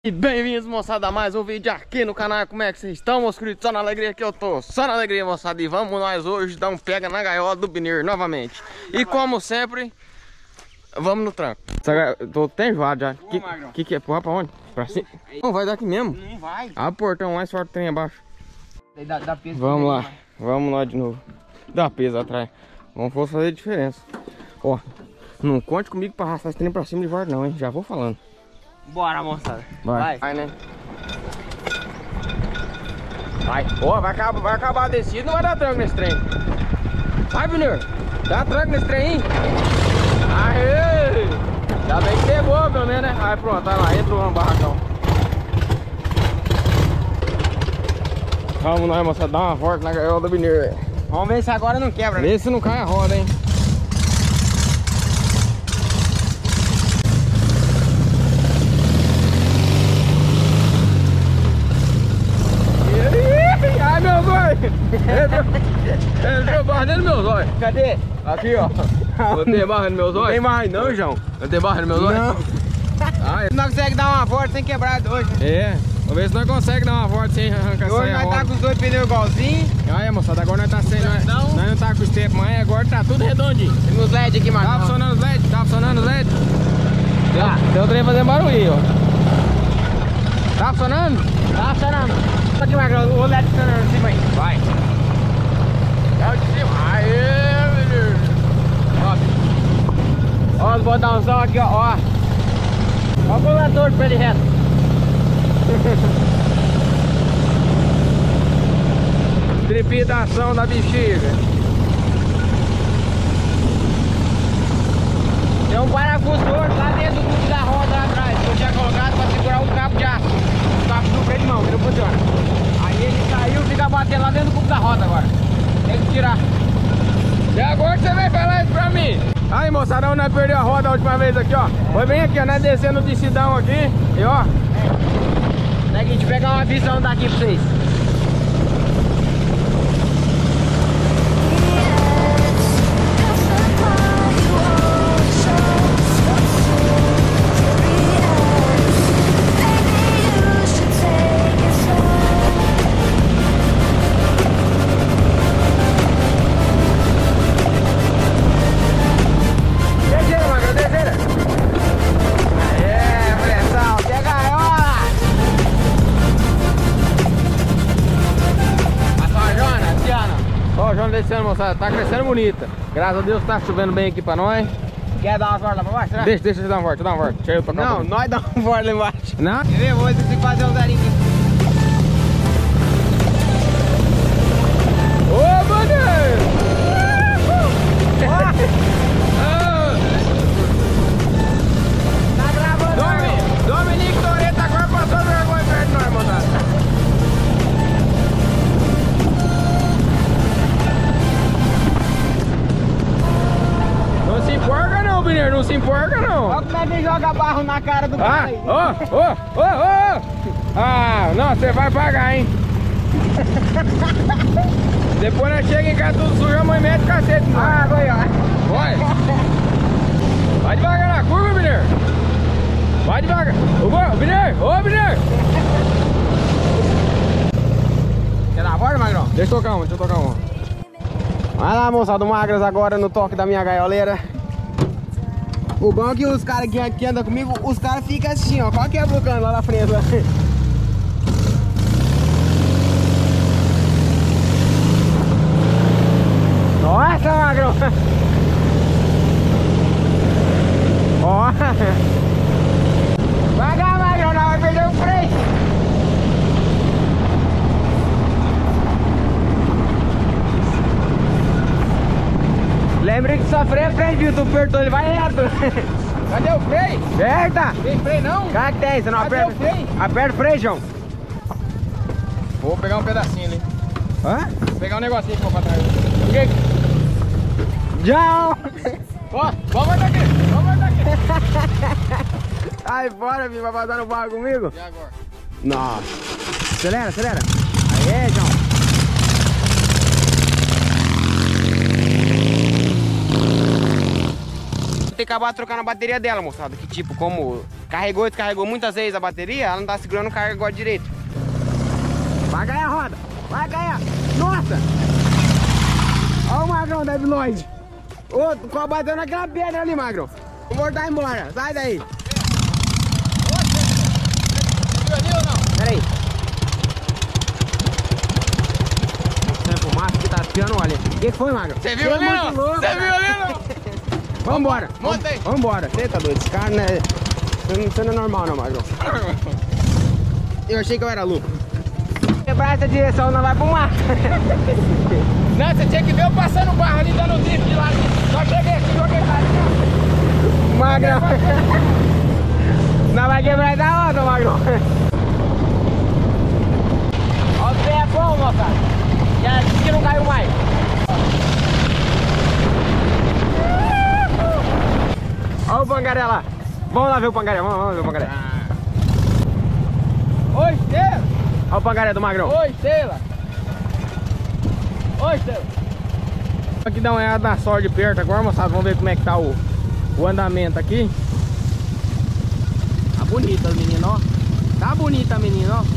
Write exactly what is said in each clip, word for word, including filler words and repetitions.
E bem-vindos, moçada, a mais um vídeo aqui no canal. Como é que vocês estão, meus queridos? Só na alegria que eu tô, só na alegria, moçada. E vamos nós hoje dar um pega na gaiola do Binir novamente. E como sempre, vamos no tranco. Tô até enjoado já. Que, que que é? Porra, pra onde? Pra cima? Não, vai daqui mesmo. Não vai. Ah, portão mais forte tem abaixo. Dá, dá peso. Vamos lá, vamos lá de novo. Dá peso atrás. Vamos fazer diferença. Ó, não conte comigo pra arrastar esse trem pra cima de volta não, hein. Já vou falando. Bora, moçada. Vai. Vai. Vai, né? Vai. Ó, vai acabar, vai acabar a descida, não vai dar tranco nesse trem. Vai, Binir. Dá tranco nesse trem, hein? Aê! Já bem que pegou, pelo menos, né? Aí pronto, vai lá, entra no barracão. Vamos nós, moça, dar uma volta na gaiola do Binir. Vamos ver se agora não quebra, né? Vê se não cai a roda, hein? Ai, meu zóio! Entrou barra dentro do meu zóio. Cadê? Aqui, ó. Não tem barra no meu zóio? Tem mais não, João. Não tem barra no meu zóio? Não. Ai. Não consegue dar uma volta sem quebrar dois, né? É. Vamos ver se nós conseguimos dar uma volta sem arrancar essa Hoje nós tá com os dois pneus igualzinhos. Aí, moçada, agora nós tá sem. Nós, Não. nós não tá com o step mais, agora tá tudo redondinho. Tem uns L E D aqui, mano. Tá funcionando os L E D? Tá funcionando os L E D? Deu, Tá. deu trem fazendo barulho, ó. Tá funcionando? Tá funcionando. Aqui, Magrão, o L E D funcionando em cima aí. Vai. É o de cima. Aê, menino. Ó, Ó, os botãozão aqui, ó. Ó, ó o coletor pra ele reto. trepidação da bexiga. Tem um parafuso torto lá dentro do cubo da roda lá atrás, que eu tinha colocado pra segurar um cabo de aço. O cabo do freio de mão, que não funciona. Aí ele saiu e fica batendo lá dentro do cubo da roda agora. Tem que tirar. E agora você vai falar isso pra mim? Aí, moçada, nós perdeu a roda a última vez aqui, ó. Foi bem aqui, ó, nós descendo o decidão aqui. E ó. É que a gente pegar uma visão daqui pra vocês. Descendo, moçada, tá crescendo bonita. Graças a Deus tá chovendo bem aqui pra nós. Quer dar uma volta lá pra baixo? Será? Deixa, deixa eu dar uma volta, dá uma volta. Deixa eu tocar. Não, um nós dá uma volta lá embaixo. Não? Quer ver? Vamos ver se tem que fazer um zerinho aqui. Ô, bandeira! Tá gravando, Domi, Dominique Toretto agora passou vergonha perto de nós, moçada. Não se imporca não, Binir, não se imporca não. olha como é que ele joga barro na cara do cara Ah, aí. ó, ó, ó, ó. Ah, não, você vai pagar, hein. Depois nós chega em casa tudo sujo, a mãe mete cacete. Ah, vai, ó. Vai. Vai devagar na curva, Binir. Vai devagar. Ô, Binir, ô, Binir. Quer dar a volta, Magrão? Deixa eu tocar uma, deixa eu tocar uma. Vai lá, moçada, magras agora no toque da minha gaioleira. O bom é que os caras que, que andam comigo, os caras ficam assim, ó. Qual que é o cano lá na frente? Lá? Nossa, Magrão! Ó! Vai cá, Magrão, não vai perder o freio! Lembre que só freio é freio, viu? Tu apertou, ele vai reto. Cadê o freio? Aperta! Tem freio não? Cara que tem, você não Cadê aperta. o freio? Aperta o freio, João. Vou pegar um pedacinho ali. Hã? Vou pegar um negocinho que eu vou pra trás. João! Ó, vamos voltar aqui, vamos voltar aqui. Sai fora, filho, vai passar no barro comigo? E agora? Nossa. Acelera, acelera. Aê, João. ter que acabar trocando a bateria dela, moçada. Que tipo, como carregou e descarregou muitas vezes a bateria, ela não tá segurando o carga agora direito. Vai ganhar a roda, vai ganhar. Nossa! Olha o Magrão da Eviloide. Ô, oh, bateu naquela pedra ali, Magrão. Vou voltar embora, sai daí. Viu ali ou não? Pera aí. Fumaça que tá espiando, olha. O que foi, Magrão? Você viu ali não? Você viu ali não? Vambora. Monta aí. Vambora. Você tá doido? Esse cara não é... Você não é normal não, Magrão. Eu achei que eu era louco. Quebrar essa direção, não vai pro mato. Não, você tinha que ver eu passando o barro ali, dando drift de lado. Só cheguei aqui, joguei pra ali. Magrão. Não vai quebrar essa onda, Magrão. Ó, o pé é bom, moçada. Já disse que não caiu mais. Olha o pangaré lá. Vamos lá ver o pangaré, vamos, vamos ver o pangaré. Oi, Estela. Olha o pangaré do Magrão. Oi, Estela. Oi, Estela. Aqui dá uma olhada na sorte de perto agora, moçada. Vamos ver como é que tá o, o andamento aqui. Tá bonita a menina, ó. Tá bonita a menina, ó.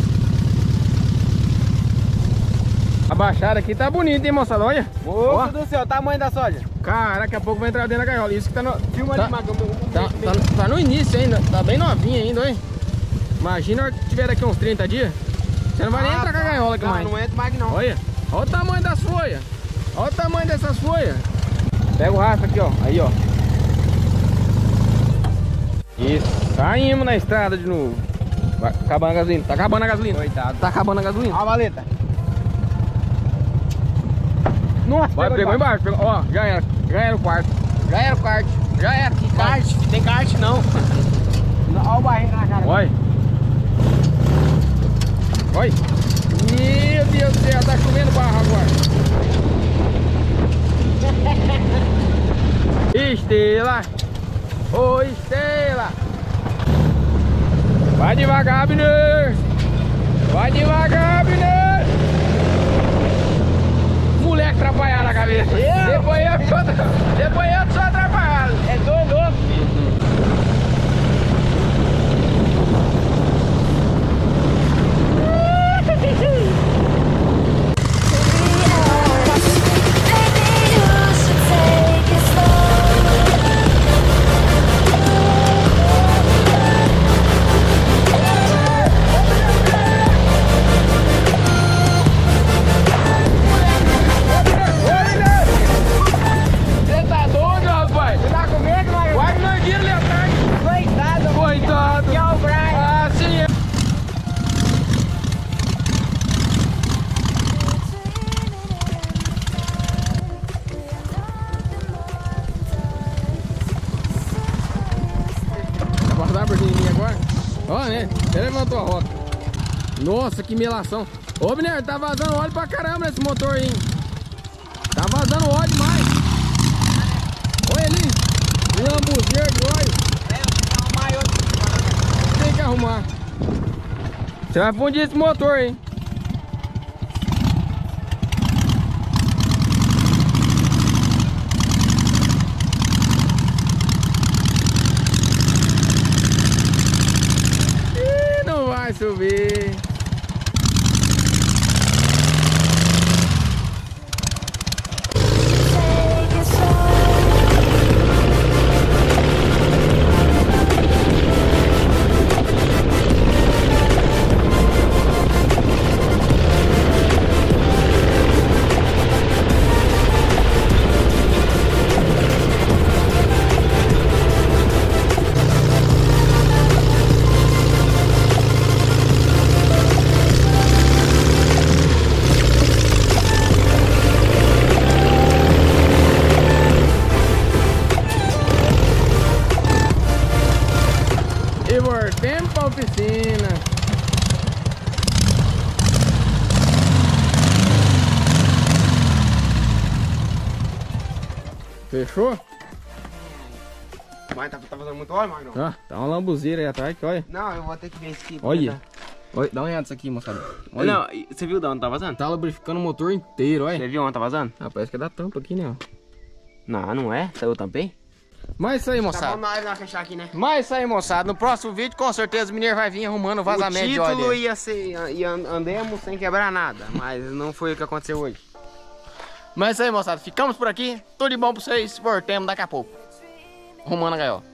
A baixada aqui tá bonita, hein, moçada? Olha. Ô, do céu, tamanho da soja. Cara, daqui a pouco vai entrar dentro da gaiola. Isso que tá no... Filma tá, ali, Magrão. Tá, tá, tá no início ainda. Tá bem novinha ainda, hein? Imagina a hora que tiver daqui uns trinta dias. Você não vai ah, nem entrar com a gaiola aqui não, mais. Não entra mais não. Olha. Olha o tamanho das folhas. Olha o tamanho dessas folhas. Pega o rastro aqui, ó. Aí, ó. Isso. Saímos na estrada de novo. Vai acabando a gasolina. Tá acabando a gasolina. Coitado. Tá acabando a gasolina. Ó a valeta. Nossa, vai, pegou, pegou embaixo. Pegou. Ó, já era. Já era o quarto. Já era o kart. Já era. Que kart? Tem kart não. Olha o barrinho na cara. Olha. Olha. Meu Deus do céu, tá chovendo barro agora. Estela. Ô, Estela. Vai devagar, Abner. Vai devagar, Abner. Moleque atrapalhado na cabeça. Eu? Depois eu, depois eu sou atrapalhado. É doido, louco, filho. Ó, né? Você levantou a roda. Nossa, que melação. Ô, Biner, tá vazando óleo pra caramba nesse motor aí, hein? Tá vazando óleo demais. Olha ali. Lambuzeiro de óleo. Tem que arrumar. Você vai fundir esse motor, hein? Vai subir. Oficina. Fechou? Mas tá, tá fazendo muito óleo, Magrão? Ah, tá uma lambuzeira aí atrás, que olha. Não, eu vou ter que ver isso aqui. Olha. Olha, dá uma olhada nisso aqui, moçada. Olha. Não, você viu de onde tá vazando? Tá lubrificando o motor inteiro, olha. Você viu onde tá vazando? Ah, parece que é da tampa aqui, né? Ó. Não, não é. Saiu também? Mas isso aí, Tá moçada. bom nós lá fechar aqui, né? Mas isso aí, moçada. No próximo vídeo, com certeza, o Mineiro vai vir arrumando o vazamento o de óleo título dele. ia ser, ia, andemos sem quebrar nada, mas não foi o que aconteceu hoje. Mas isso aí, moçada. Ficamos por aqui. Tudo de bom pra vocês. Voltemos daqui a pouco. Arrumando a gaiola.